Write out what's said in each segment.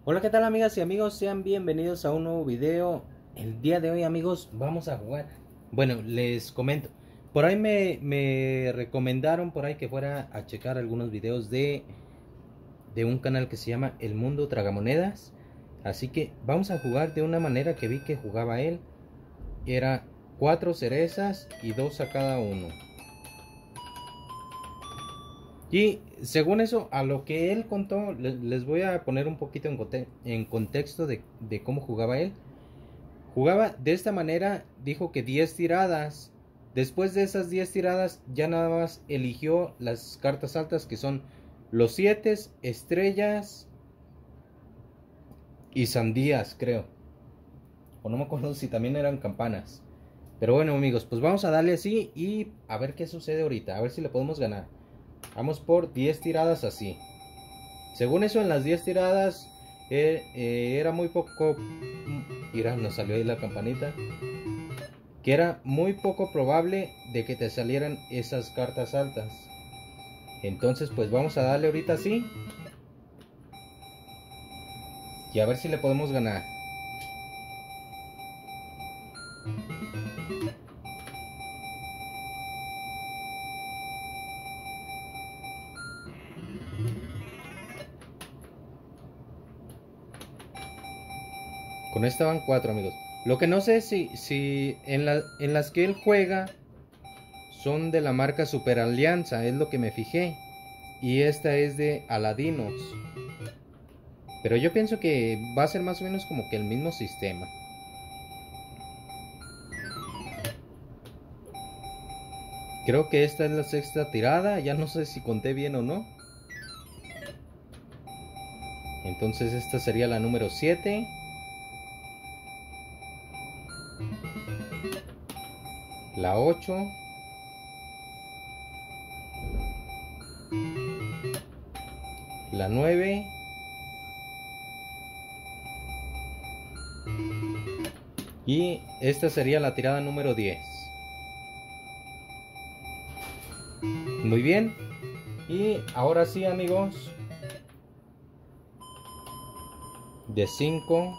Hola, ¿qué tal amigas y amigos? Sean bienvenidos a un nuevo video. El día de hoy, amigos, vamos a jugar. Bueno, les comento. Por ahí me recomendaron por ahí que fuera a checar algunos videos de un canal que se llama El Mundo Tragamonedas. Así que vamos a jugar de una manera que vi que jugaba él. Era 4 cerezas y 2 a cada uno. Y según eso, a lo que él contó, les voy a poner un poquito en contexto de cómo jugaba él. Jugaba de esta manera, dijo que 10 tiradas. Después de esas 10 tiradas, ya nada más eligió las cartas altas que son los 7, estrellas y sandías, creo. O no me acuerdo si también eran campanas. Pero bueno, amigos, pues vamos a darle así y a ver qué sucede ahorita. A ver si le podemos ganar. Vamos por 10 tiradas así. Según eso, en las 10 tiradas era muy poco. Mira, nos salió ahí la campanita. Que era muy poco probable de que te salieran esas cartas altas. Entonces, pues vamos a darle ahorita así. Y a ver si le podemos ganar. Con esta van 4, amigos. Lo que no sé si en las que él juega son de la marca Super Alianza, es lo que me fijé. Y esta es de Aladinos. Pero yo pienso que va a ser más o menos como que el mismo sistema. Creo que esta es la sexta tirada. Ya no sé si conté bien o no. Entonces esta sería la número 7. La 8. La 9. Y esta sería la tirada número 10. Muy bien. Y ahora sí, amigos. De 5.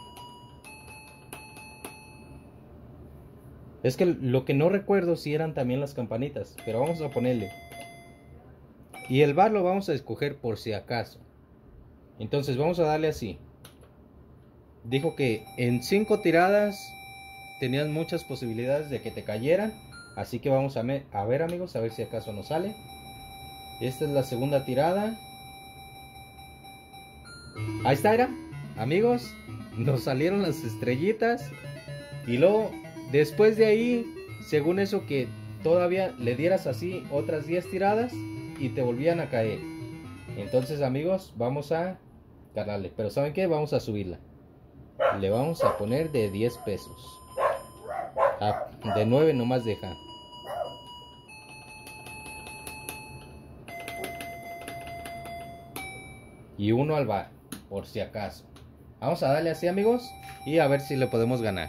Es que lo que no recuerdo si eran también las campanitas. Pero vamos a ponerle. Y el bar lo vamos a escoger por si acaso. Entonces vamos a darle así. Dijo que en 5 tiradas tenías muchas posibilidades de que te cayeran. Así que vamos a ver, amigos, a ver si acaso nos sale. Esta es la segunda tirada. Ahí está, era. Amigos, nos salieron las estrellitas. Y luego, después de ahí, según eso, que todavía le dieras así otras 10 tiradas y te volvían a caer. Entonces, amigos, vamos a ganarle. Pero ¿saben qué? Vamos a subirla. Le vamos a poner de 10 pesos. Ah, de 9 nomás deja. Y uno al bar, por si acaso. Vamos a darle así, amigos, y a ver si le podemos ganar.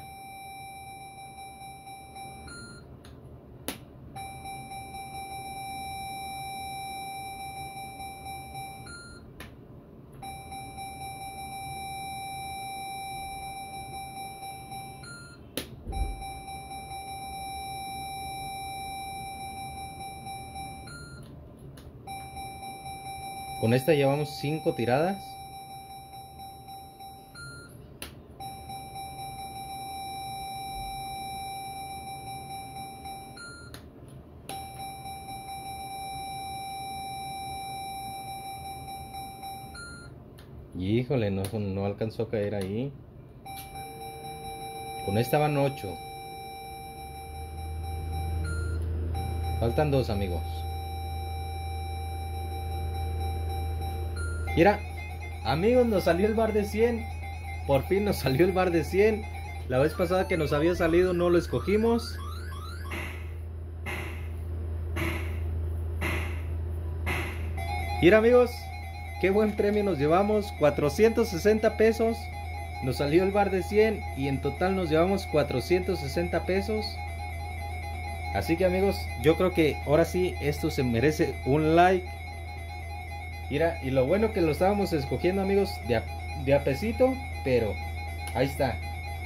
Con esta llevamos 5 tiradas. Y híjole, no alcanzó a caer ahí. Con esta van 8. Faltan 2, amigos. Mira, amigos, nos salió el bar de 100. Por fin nos salió el bar de 100. La vez pasada que nos había salido no lo escogimos. Mira, amigos, qué buen premio nos llevamos. 460 pesos. Nos salió el bar de 100 y en total nos llevamos 460 pesos. Así que, amigos, yo creo que ahora sí esto se merece un like. Mira, y lo bueno que lo estábamos escogiendo, amigos, de a pesito, pero ahí está.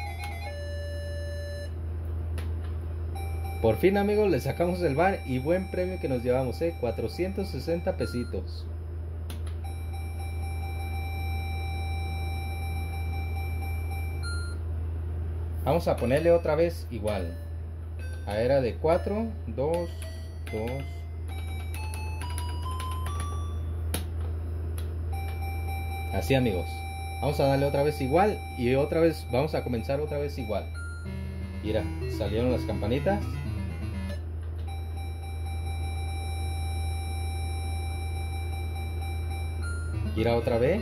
Por fin, amigos, le sacamos el bar y buen premio que nos llevamos, 460 pesitos. Vamos a ponerle otra vez igual. Era de 4, 2, 2. Así, amigos. Vamos a darle otra vez igual y otra vez vamos a comenzar otra vez igual. Mira, salieron las campanitas. Gira otra vez.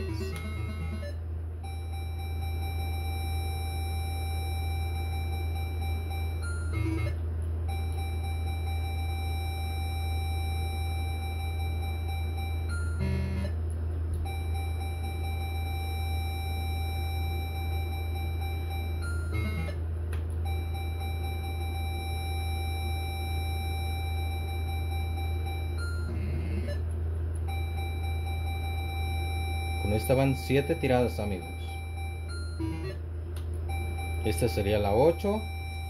Con esta van 7 tiradas, amigos. Esta sería la 8.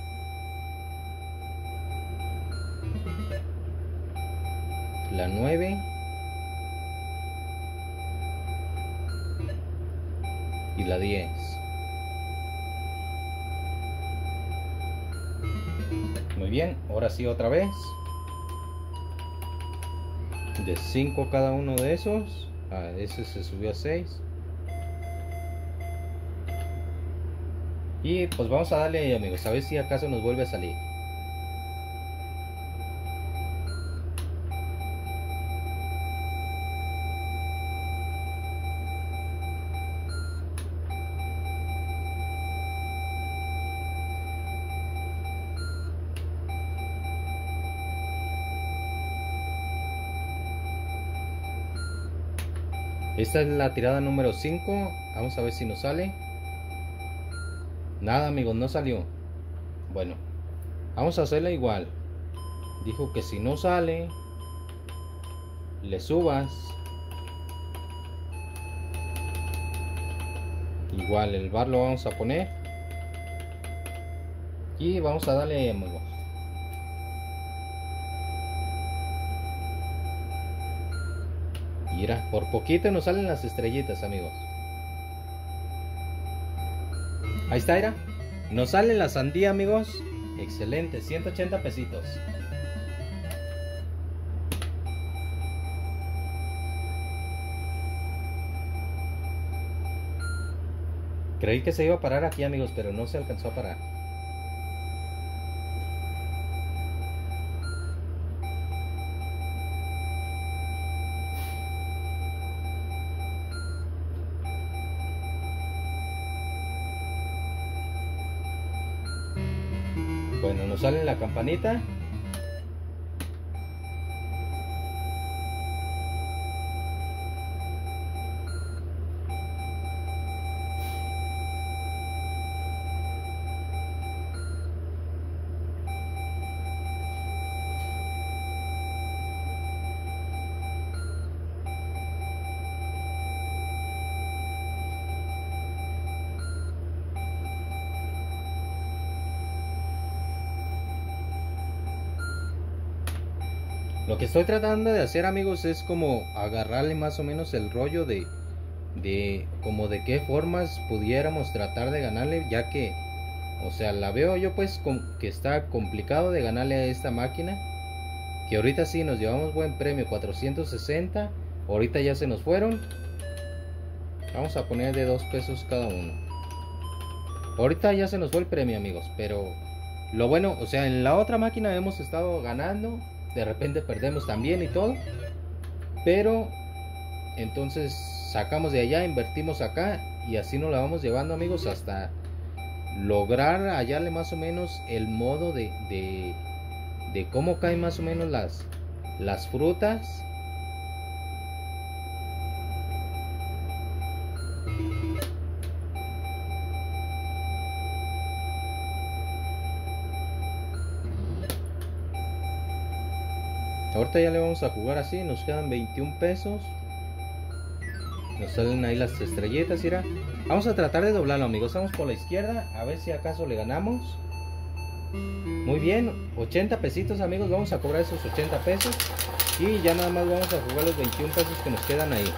La 9. Y la 10. Muy bien, ahora sí otra vez. De 5 cada uno de esos. Ese se subió a 6. Y pues vamos a darle ahí, amigos, a ver si acaso nos vuelve a salir. Esta es la tirada número 5. Vamos a ver si nos sale. Nada, amigos, no salió. Bueno, vamos a hacerla igual. Dijo que si no sale, le subas. Igual el bar lo vamos a poner. Y vamos a darle, amigos. Mira, por poquito nos salen las estrellitas, amigos. Ahí está, era. Nos sale la sandía, amigos. Excelente, 180 pesitos. Creí que se iba a parar aquí, amigos, pero no se alcanzó a parar. Bueno, nos sale la campanita. Lo que estoy tratando de hacer, amigos, es como agarrarle más o menos el rollo de como de qué formas pudiéramos tratar de ganarle, ya que, o sea, la veo yo pues que está complicado de ganarle a esta máquina. Que ahorita sí nos llevamos buen premio, 460. Ahorita ya se nos fueron. Vamos a poner de 2 pesos cada uno. Ahorita ya se nos fue el premio, amigos, pero lo bueno, o sea, en la otra máquina hemos estado ganando. De repente perdemos también y todo, pero entonces sacamos de allá, invertimos acá y así nos la vamos llevando, amigos, hasta lograr hallarle más o menos el modo de cómo caen más o menos las frutas. Ahorita ya le vamos a jugar así, nos quedan 21 pesos. Nos salen ahí las estrellitas, mira. Vamos a tratar de doblarlo, amigos. Vamos por la izquierda, a ver si acaso le ganamos. Muy bien, 80 pesitos, amigos. Vamos a cobrar esos 80 pesos. Y ya nada más vamos a jugar los 21 pesos que nos quedan ahí.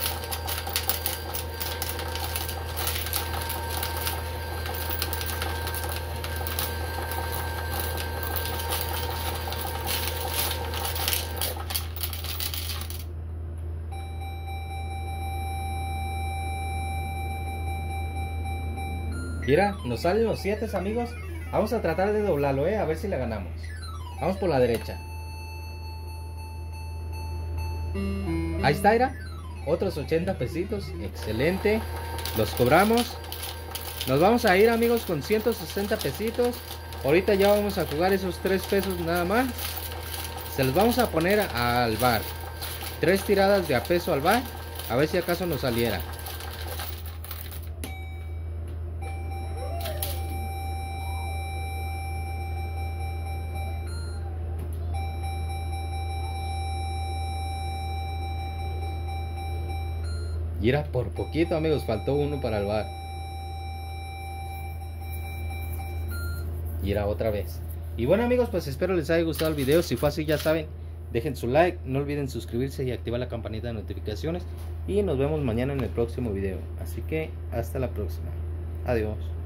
Mira, nos salen los 7, amigos. Vamos a tratar de doblarlo, a ver si le ganamos. Vamos por la derecha. Ahí está, mira. Otros 80 pesitos. Excelente. Los cobramos. Nos vamos a ir, amigos, con 160 pesitos. Ahorita ya vamos a jugar esos 3 pesos nada más. Se los vamos a poner al bar. 3 tiradas de a peso al bar. A ver si acaso nos saliera. Y era por poquito, amigos, faltó uno para el bar. Y era otra vez. Y bueno, amigos, pues espero les haya gustado el video. Si fue así, ya saben, dejen su like, no olviden suscribirse y activar la campanita de notificaciones. Y nos vemos mañana en el próximo video. Así que hasta la próxima. Adiós.